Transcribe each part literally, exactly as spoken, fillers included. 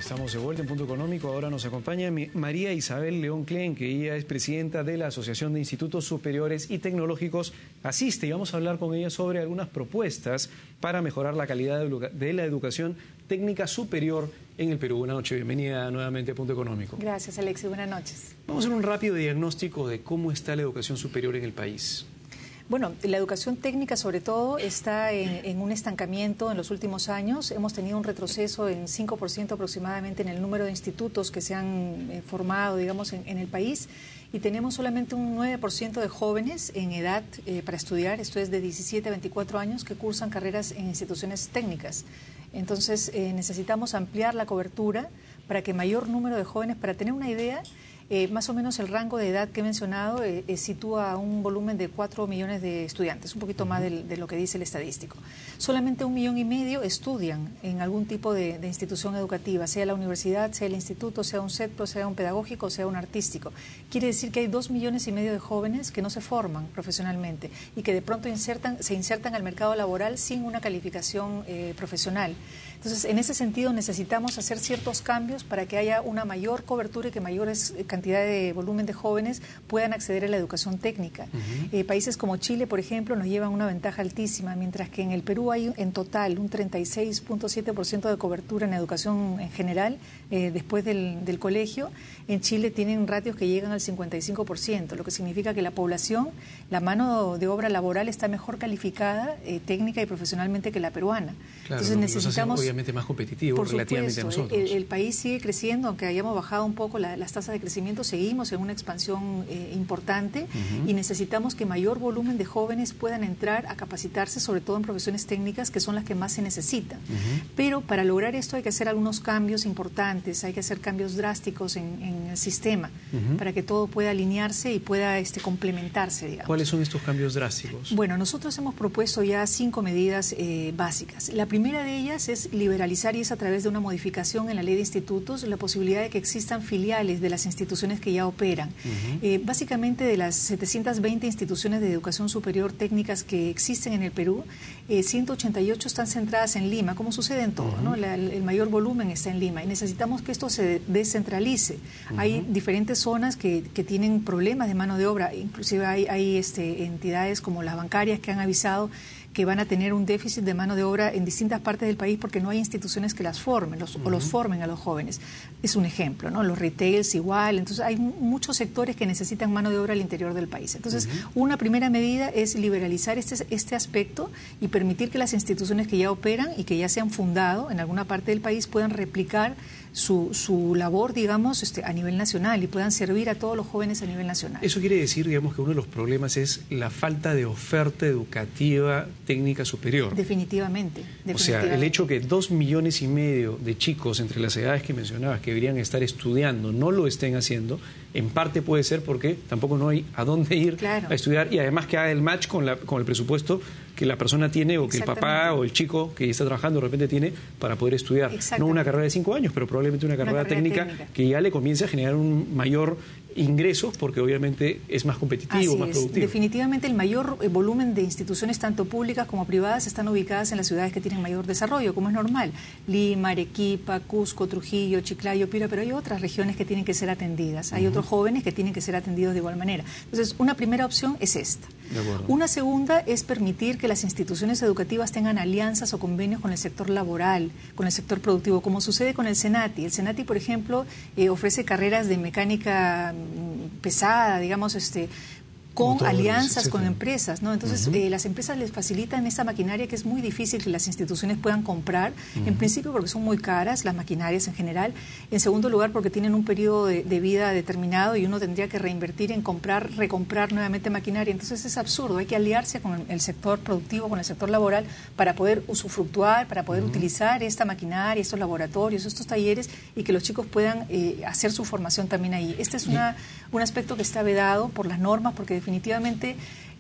Estamos de vuelta en Punto Económico. Ahora nos acompaña María Isabel León Klein, que ella es presidenta de la Asociación de Institutos Superiores y Tecnológicos Asiste, y vamos a hablar con ella sobre algunas propuestas para mejorar la calidad de la educación técnica superior en el Perú. Buenas noches, bienvenida nuevamente a Punto Económico. Gracias, Alexis, buenas noches. Vamos a hacer un rápido diagnóstico de cómo está la educación superior en el país. Bueno, la educación técnica sobre todo está en, en un estancamiento en los últimos años. Hemos tenido un retroceso en cinco por ciento aproximadamente en el número de institutos que se han eh, formado, digamos, en, en el país, y tenemos solamente un nueve por ciento de jóvenes en edad eh, para estudiar, esto es de diecisiete a veinticuatro años, que cursan carreras en instituciones técnicas. Entonces eh, necesitamos ampliar la cobertura para que mayor número de jóvenes, para tener una idea, Eh, más o menos el rango de edad que he mencionado eh, eh, sitúa un volumen de cuatro millones de estudiantes, un poquito más de, de lo que dice el estadístico. Solamente un millón y medio estudian en algún tipo de, de institución educativa, sea la universidad, sea el instituto, sea un CETPRO, sea un pedagógico, sea un artístico. Quiere decir que hay dos millones y medio de jóvenes que no se forman profesionalmente y que de pronto insertan, se insertan al mercado laboral sin una calificación eh, profesional. Entonces, en ese sentido necesitamos hacer ciertos cambios para que haya una mayor cobertura y que mayores cantidad de volumen de jóvenes puedan acceder a la educación técnica. Uh-huh. eh, países como Chile, por ejemplo, nos llevan una ventaja altísima, mientras que en el Perú hay en total un treinta y seis punto siete por ciento de cobertura en educación en general eh, después del, del colegio. En Chile tienen ratios que llegan al cincuenta y cinco por ciento, lo que significa que la población, la mano de obra laboral está mejor calificada eh, técnica y profesionalmente que la peruana. Claro, Entonces necesitamos, obviamente más competitivo relativamente supuesto, a nosotros. El, el país sigue creciendo, aunque hayamos bajado un poco la, las tasas de crecimiento, seguimos en una expansión eh, importante uh-huh. y necesitamos que mayor volumen de jóvenes puedan entrar a capacitarse, sobre todo en profesiones técnicas, que son las que más se necesitan. Uh-huh. Pero para lograr esto hay que hacer algunos cambios importantes, hay que hacer cambios drásticos en, en el sistema uh-huh. para que todo pueda alinearse y pueda este, complementarse, digamos. ¿Cuáles son estos cambios drásticos? Bueno, nosotros hemos propuesto ya cinco medidas eh, básicas. La primera de ellas es liberalizar, y es a través de una modificación en la ley de institutos, la posibilidad de que existan filiales de las instituciones que ya operan. Uh-huh. eh, básicamente, de las setecientas veinte instituciones de educación superior técnicas que existen en el Perú, eh, ciento ochenta y ocho están centradas en Lima, como sucede en todo, uh-huh. ¿no? La, el mayor volumen está en Lima y necesitamos que esto se descentralice. Uh-huh. Hay diferentes zonas que, que tienen problemas de mano de obra, inclusive hay, hay este, entidades como las bancarias que han avisado que van a tener un déficit de mano de obra en distintas partes del país porque no hay instituciones que las formen los, uh-huh. o los formen a los jóvenes. Es un ejemplo, ¿no? Los retails igual. Entonces hay muchos sectores que necesitan mano de obra al interior del país. Entonces, uh-huh. una primera medida es liberalizar este, este aspecto y permitir que las instituciones que ya operan y que ya se han fundado en alguna parte del país puedan replicar su, su labor, digamos, este, a nivel nacional y puedan servir a todos los jóvenes a nivel nacional. Eso quiere decir, digamos, que uno de los problemas es la falta de oferta educativa técnica superior. Definitivamente, definitivamente. O sea, el hecho que dos millones y medio de chicos entre las edades que mencionabas que deberían estar estudiando no lo estén haciendo, en parte puede ser porque tampoco no hay a dónde ir claro. a estudiar, y además que haga el match con, la, con el presupuesto que la persona tiene o que el papá o el chico que está trabajando de repente tiene para poder estudiar. No una carrera de cinco años, pero probablemente una carrera, una carrera técnica, técnica que ya le comience a generar un mayor ingresos porque obviamente es más competitivo, Así más es. productivo. Definitivamente el mayor eh, volumen de instituciones tanto públicas como privadas están ubicadas en las ciudades que tienen mayor desarrollo, como es normal. Lima, Arequipa, Cusco, Trujillo, Chiclayo, Piura, pero hay otras regiones que tienen que ser atendidas. Hay uh-huh. otros jóvenes que tienen que ser atendidos de igual manera. Entonces, una primera opción es esta. De acuerdo. Una segunda es permitir que las instituciones educativas tengan alianzas o convenios con el sector laboral, con el sector productivo, como sucede con el SENATI. El SENATI, por ejemplo, eh, ofrece carreras de mecánica pesada, digamos, este con Motores, alianzas etcétera. Con empresas, ¿no? Entonces, uh-huh. eh, las empresas les facilitan esa maquinaria que es muy difícil que las instituciones puedan comprar, uh-huh. en principio porque son muy caras las maquinarias en general, en segundo lugar porque tienen un periodo de, de vida determinado y uno tendría que reinvertir en comprar, recomprar nuevamente maquinaria, entonces es absurdo, hay que aliarse con el sector productivo, con el sector laboral para poder usufructuar, para poder uh-huh. utilizar esta maquinaria, estos laboratorios, estos talleres y que los chicos puedan eh, hacer su formación también ahí. Este es una, un aspecto que está vedado por las normas porque definitivamente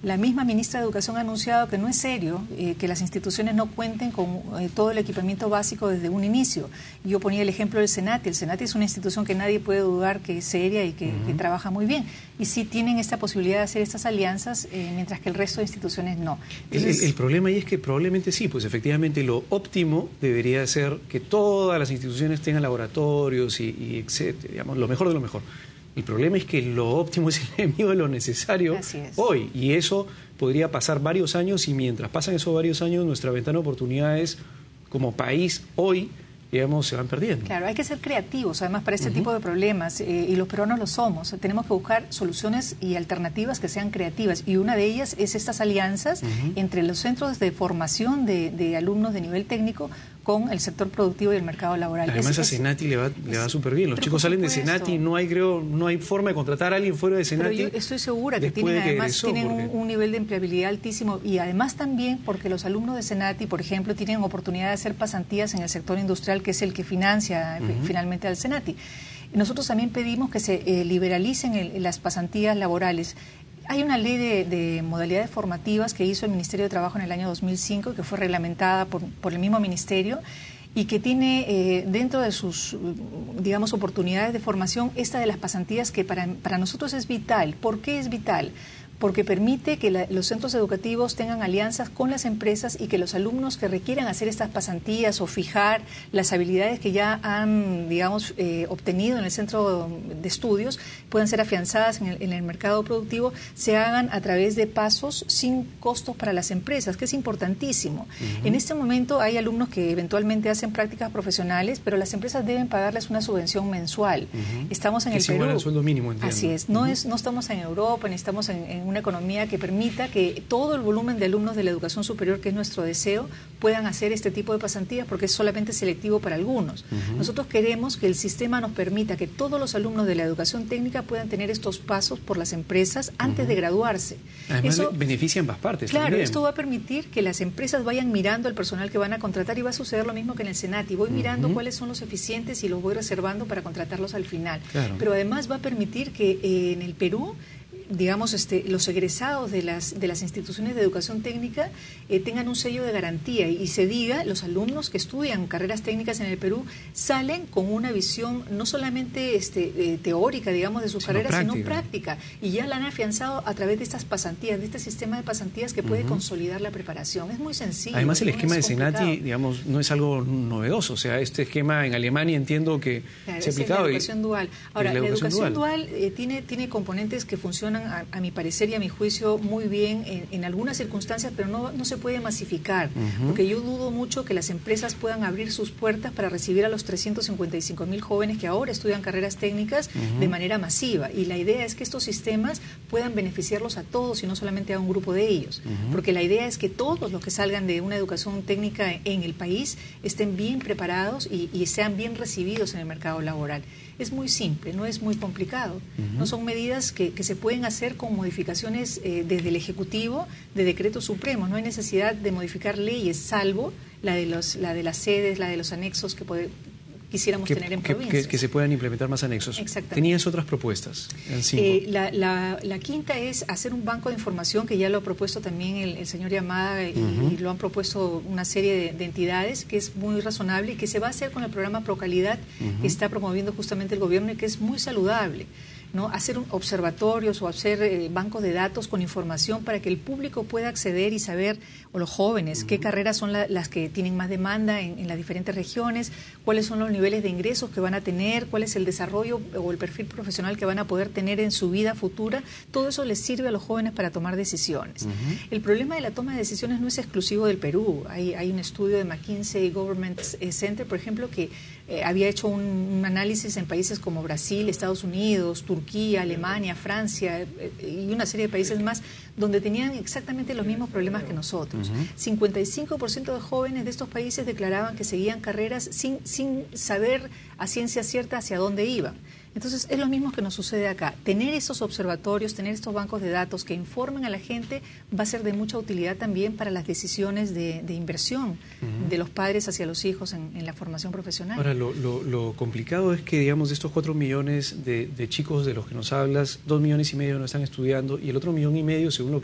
La misma ministra de Educación ha anunciado que no es serio eh, que las instituciones no cuenten con eh, todo el equipamiento básico desde un inicio. Yo ponía el ejemplo del Senati. El Senati es una institución que nadie puede dudar que es seria y que, uh-huh. que trabaja muy bien. Y sí tienen esta posibilidad de hacer estas alianzas, eh, mientras que el resto de instituciones no. Entonces, el, el, el problema ahí es que probablemente sí, pues efectivamente lo óptimo debería ser que todas las instituciones tengan laboratorios y, y etcétera, digamos, lo mejor de lo mejor. El problema es que lo óptimo es el enemigo de lo necesario hoy, y eso podría pasar varios años, y mientras pasan esos varios años, nuestra ventana de oportunidades como país hoy, digamos, se van perdiendo. Claro, hay que ser creativos, además, para este uh-huh. tipo de problemas, eh, y los peruanos lo somos. Tenemos que buscar soluciones y alternativas que sean creativas, y una de ellas es estas alianzas uh-huh. entre los centros de formación de, de alumnos de nivel técnico con el sector productivo y el mercado laboral. Además es, a Senati es, le va, le va súper bien. Los chicos salen de Senati y no hay, creo, no hay forma de contratar a alguien fuera de Senati. Pero yo estoy segura que tienen, que además, egresó, tienen porque... un, un nivel de empleabilidad altísimo, y además también porque los alumnos de Senati, por ejemplo, tienen oportunidad de hacer pasantías en el sector industrial, que es el que financia uh-huh. finalmente al Senati. Nosotros también pedimos que se eh, liberalicen el, las pasantías laborales. Hay una ley de, de modalidades formativas que hizo el Ministerio de Trabajo en el año dos mil cinco, que fue reglamentada por, por el mismo ministerio, y que tiene eh, dentro de sus, digamos, oportunidades de formación esta de las pasantías, que para, para nosotros es vital. ¿Por qué es vital? Porque permite que la, los centros educativos tengan alianzas con las empresas, y que los alumnos que requieran hacer estas pasantías o fijar las habilidades que ya han, digamos, eh, obtenido en el centro de estudios, puedan ser afianzadas en el, en el mercado productivo, se hagan a través de pasos sin costos para las empresas, que es importantísimo. Uh-huh. En este momento hay alumnos que eventualmente hacen prácticas profesionales, pero las empresas deben pagarles una subvención mensual. Uh-huh. Estamos en que el Perú. Es igual al sueldo mínimo, entiendo. Así es. No, uh-huh. es, no estamos en Europa, ni estamos en, en una economía que permita que todo el volumen de alumnos de la educación superior, que es nuestro deseo, puedan hacer este tipo de pasantías, porque es solamente selectivo para algunos. Uh-huh. Nosotros queremos que el sistema nos permita que todos los alumnos de la educación técnica puedan tener estos pasos por las empresas antes uh-huh. de graduarse. Además, Eso beneficia ambas partes. Claro, también. Esto va a permitir que las empresas vayan mirando al personal que van a contratar, y va a suceder lo mismo que en el Senati. Voy uh-huh. mirando cuáles son los eficientes y los voy reservando para contratarlos al final. Claro. Pero además va a permitir que eh, en el Perú, digamos, este, los egresados de las, de las instituciones de educación técnica eh, tengan un sello de garantía, y, y se diga, los alumnos que estudian carreras técnicas en el Perú salen con una visión no solamente este, eh, teórica, digamos, de sus sino carreras, práctica. sino práctica, y ya la han afianzado a través de estas pasantías, de este sistema de pasantías que puede uh-huh. consolidar la preparación. Es muy sencillo. Además, el esquema de Senati, digamos, no es algo novedoso. O sea, este esquema en Alemania entiendo que claro, se ha aplicado. Es la educación y, dual. Ahora, la educación, la educación dual, dual eh, tiene, tiene componentes que funcionan A, a mi parecer y a mi juicio muy bien en, en algunas circunstancias, pero no, no se puede masificar, uh-huh. porque yo dudo mucho que las empresas puedan abrir sus puertas para recibir a los trescientos cincuenta y cinco mil jóvenes que ahora estudian carreras técnicas uh-huh. de manera masiva, y la idea es que estos sistemas puedan beneficiarlos a todos y no solamente a un grupo de ellos, uh-huh. porque la idea es que todos los que salgan de una educación técnica en el país estén bien preparados y, y sean bien recibidos en el mercado laboral. Es muy simple, no es muy complicado. Uh-huh. No son medidas que, que se pueden hacer con modificaciones eh, desde el Ejecutivo de decretos supremos. No hay necesidad de modificar leyes, salvo la de, los, la de las sedes, la de los anexos que puede, quisiéramos que, tener en que, provincias. Que, que se puedan implementar más anexos. Exactamente. ¿Tenías otras propuestas? En cinco. Eh, la, la, la quinta es hacer un banco de información, que ya lo ha propuesto también el, el señor Yamada, y, uh-huh. y lo han propuesto una serie de, de entidades, que es muy razonable y que se va a hacer con el programa Procalidad, uh-huh. que está promoviendo justamente el gobierno, y que es muy saludable, ¿no? Hacer un, observatorios o hacer eh, bancos de datos con información para que el público pueda acceder y saber, o los jóvenes, uh-huh. qué carreras son la, las que tienen más demanda en, en las diferentes regiones, cuáles son los niveles de ingresos que van a tener, cuál es el desarrollo o el perfil profesional que van a poder tener en su vida futura. Todo eso les sirve a los jóvenes para tomar decisiones. Uh-huh. El problema de la toma de decisiones no es exclusivo del Perú. Hay, hay un estudio de McKinsey Government Center, por ejemplo, que eh, había hecho un, un análisis en países como Brasil, Estados Unidos, Turquía, Alemania, Francia eh, y una serie de países más, donde tenían exactamente los mismos problemas que nosotros. Uh-huh. cincuenta y cinco por ciento de jóvenes de estos países declaraban que seguían carreras sin, sin saber a ciencia cierta hacia dónde iban. Entonces, es lo mismo que nos sucede acá. Tener esos observatorios, tener estos bancos de datos que informen a la gente va a ser de mucha utilidad también para las decisiones de, de inversión uh-huh. de los padres hacia los hijos en, en la formación profesional. Ahora, lo, lo, lo complicado es que, digamos, de estos cuatro millones de, de chicos de los que nos hablas, dos millones y medio no están estudiando, y el otro millón y medio, según lo que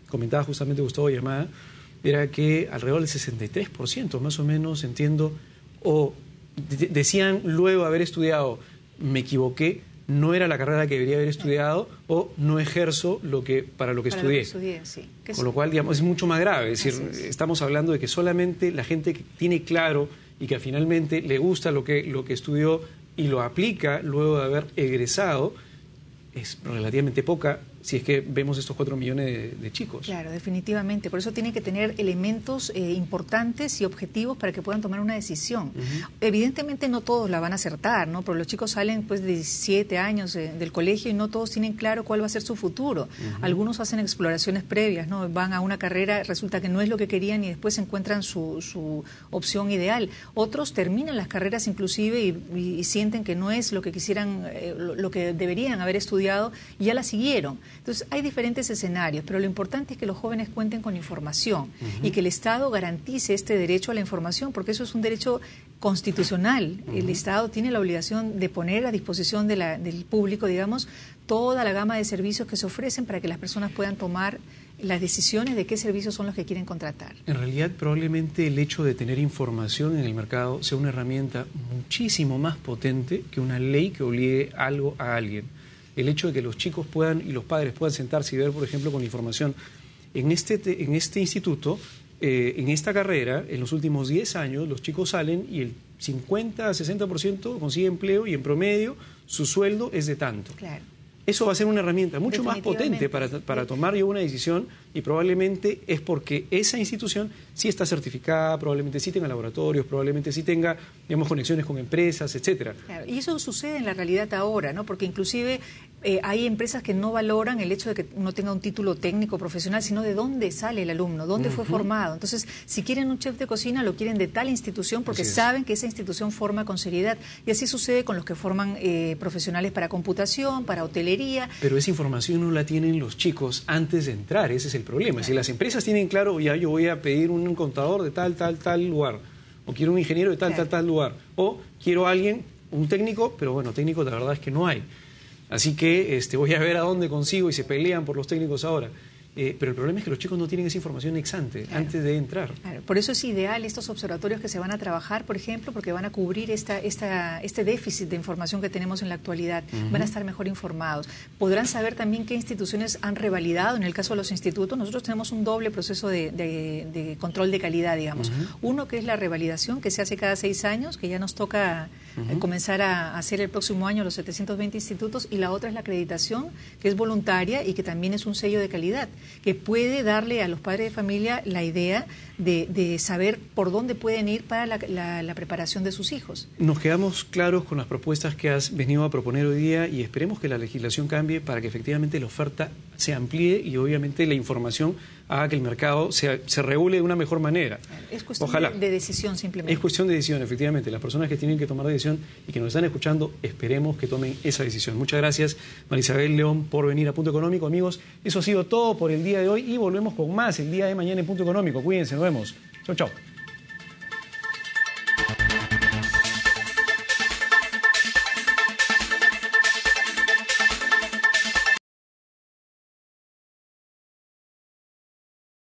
comentaba justamente Gustavo Llamada, era que alrededor del sesenta y tres por ciento más o menos, entiendo, o de decían luego haber estudiado, me equivoqué, no era la carrera que debería haber estudiado, o no ejerzo lo que, para lo que para estudié. Lo que estudié sí. Con sí. lo cual, digamos, es mucho más grave. Es decir, es. estamos hablando de que solamente la gente que tiene claro y que finalmente le gusta lo que, lo que estudió y lo aplica luego de haber egresado, es relativamente poca si es que vemos estos cuatro millones de, de chicos. Claro, definitivamente. Por eso tiene que tener elementos eh, importantes y objetivos para que puedan tomar una decisión. Uh-huh. Evidentemente no todos la van a acertar, ¿no? Porque los chicos salen pues de diecisiete años eh, del colegio y no todos tienen claro cuál va a ser su futuro. Uh-huh. Algunos hacen exploraciones previas, ¿no? Van a una carrera, resulta que no es lo que querían y después encuentran su, su opción ideal. Otros terminan las carreras inclusive y, y, y sienten que no es lo que quisieran, eh, lo, lo que deberían haber estudiado y ya la siguieron. Entonces, hay diferentes escenarios, pero lo importante es que los jóvenes cuenten con información uh-huh. y que el Estado garantice este derecho a la información, porque eso es un derecho constitucional. Uh-huh. El Estado tiene la obligación de poner a disposición de la, del público, digamos, toda la gama de servicios que se ofrecen para que las personas puedan tomar las decisiones de qué servicios son los que quieren contratar. En realidad, probablemente el hecho de tener información en el mercado sea una herramienta muchísimo más potente que una ley que obligue algo a alguien. El hecho de que los chicos puedan y los padres puedan sentarse y ver, por ejemplo, con la información. En este, en este instituto, eh, en esta carrera, en los últimos diez años, los chicos salen y el cincuenta a sesenta por ciento consigue empleo y en promedio su sueldo es de tanto. Claro. Eso va a ser una herramienta mucho más potente para, para tomar yo una decisión y probablemente es porque esa institución sí está certificada, probablemente sí tenga laboratorios, probablemente sí tenga, digamos, conexiones con empresas, etcétera. Claro, y eso sucede en la realidad ahora, ¿no? Porque inclusive eh, hay empresas que no valoran el hecho de que uno tenga un título técnico profesional, sino de dónde sale el alumno, dónde uh-huh. fue formado. Entonces, si quieren un chef de cocina, lo quieren de tal institución porque saben que esa institución forma con seriedad. Y así sucede con los que forman eh, profesionales para computación, para hotelería. Pero esa información no la tienen los chicos antes de entrar, ese es el problema. Claro. Si las empresas tienen claro, ya yo voy a pedir un contador de tal, tal, tal lugar, o quiero un ingeniero de tal, claro. tal, tal lugar, o quiero a alguien, un técnico, pero bueno, técnico la verdad es que no hay. Así que este, voy a ver a dónde consigo y se pelean por los técnicos ahora. Eh, pero el problema es que los chicos no tienen esa información ex ante, claro. antes de entrar. Claro. Por eso es ideal estos observatorios que se van a trabajar, por ejemplo, porque van a cubrir esta, esta, este déficit de información que tenemos en la actualidad. Uh-huh. Van a estar mejor informados. Podrán saber también qué instituciones han revalidado. En el caso de los institutos, nosotros tenemos un doble proceso de, de, de control de calidad, digamos. Uh-huh. Uno que es la revalidación, que se hace cada seis años, que ya nos toca uh-huh. comenzar a hacer el próximo año los setecientos veinte institutos, y la otra es la acreditación, que es voluntaria y que también es un sello de calidad, que puede darle a los padres de familia la idea de, de saber por dónde pueden ir para la, la, la preparación de sus hijos. Nos quedamos claros con las propuestas que has venido a proponer hoy día y esperemos que la legislación cambie para que efectivamente la oferta se amplíe y obviamente la información haga que el mercado se, se regule de una mejor manera. Es cuestión Ojalá. De, de decisión simplemente. Es cuestión de decisión, efectivamente. Las personas que tienen que tomar la decisión y que nos están escuchando, esperemos que tomen esa decisión. Muchas gracias, Marisabel León, por venir a Punto Económico. Amigos, eso ha sido todo por el día de hoy y volvemos con más el día de mañana en Punto Económico. Cuídense, nos vemos. Chau, chau.